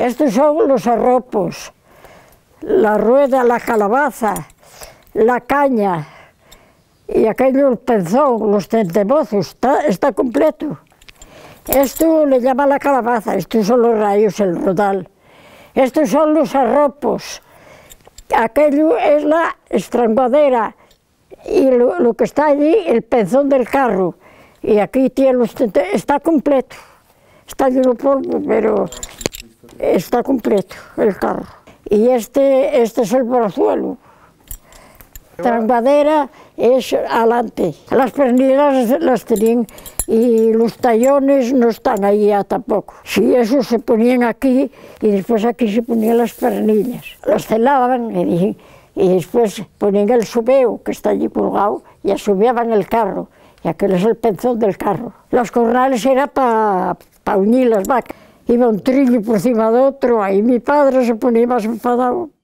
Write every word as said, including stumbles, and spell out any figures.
Estos son los arropos, la rueda, la calabaza, la caña y aquello el penzón, los centemozos, está, está completo. Esto le llama la calabaza, estos son los rayos, el rodal. Estos son los arropos, aquello es la estranguadera y lo, lo que está allí, el penzón del carro. Y aquí tiene los centemozos, está completo, está lleno de polvo, pero está completo el carro. Y este, este es el brazuelo. La trangadera es adelante. Las pernillas las tenían y los tallones no están ahí ya tampoco. Sí, esos se ponían aquí y después aquí se ponían las pernillas. Las celaban y, y después ponían el subeo que está allí colgado y asubiaban el carro. Y aquel es el penzón del carro. Los corrales era para pa unir las vacas. Iba un trillo por encima de otro, ahí mi padre se ponía más enfadado.